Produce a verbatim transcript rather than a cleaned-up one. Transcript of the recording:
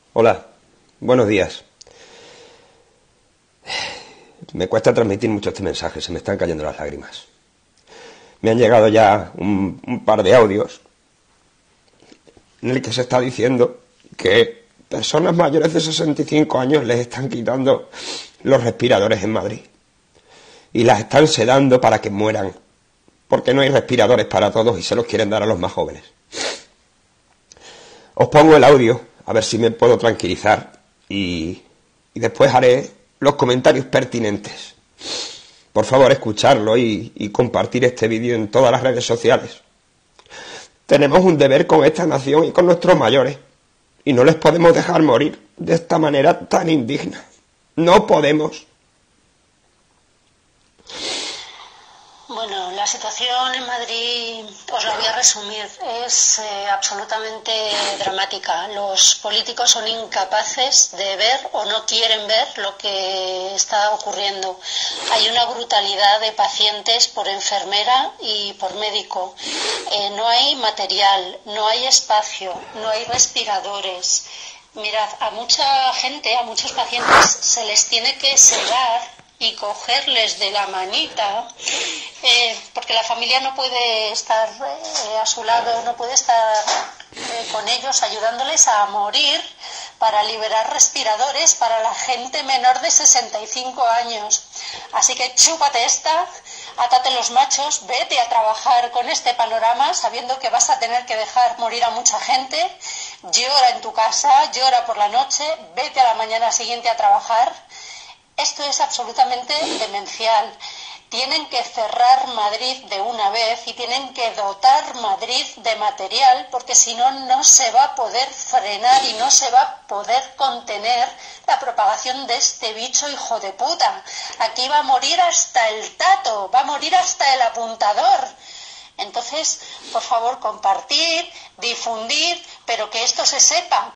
Hola, buenos días. Me cuesta transmitir mucho este mensaje, se me están cayendo las lágrimas. Me han llegado ya un, un par de audios en el que se está diciendo que personas mayores de sesenta y cinco años les están quitando los respiradores en Madrid y las están sedando para que mueran, porque no hay respiradores para todos y se los quieren dar a los más jóvenes. Os pongo el audio, a ver si me puedo tranquilizar, y, y después haré los comentarios pertinentes. Por favor, escucharlo y, y compartir este vídeo en todas las redes sociales. Tenemos un deber con esta nación y con nuestros mayores, y no les podemos dejar morir de esta manera tan indigna. No podemos. Bueno, la situación en Madrid, os la voy a resumir, es eh, absolutamente dramática. Los políticos son incapaces de ver o no quieren ver lo que está ocurriendo. Hay una brutalidad de pacientes por enfermera y por médico. Eh, no hay material, no hay espacio, no hay respiradores. Mirad, a mucha gente, a muchos pacientes se les tiene que sedar y cogerles de la manita, eh, porque la familia no puede estar eh, a su lado, no puede estar eh, con ellos ayudándoles a morir para liberar respiradores para la gente menor de sesenta y cinco años. Así que chúpate esta, átate los machos, vete a trabajar con este panorama sabiendo que vas a tener que dejar morir a mucha gente. Llora en tu casa, llora por la noche, vete a la mañana siguiente a trabajar. Esto es absolutamente demencial. Tienen que cerrar Madrid de una vez y tienen que dotar Madrid de material, porque si no, no se va a poder frenar y no se va a poder contener la propagación de este bicho hijo de puta. Aquí va a morir hasta el tato, va a morir hasta el apuntador. Entonces, por favor, compartir, difundir, pero que esto se sepa,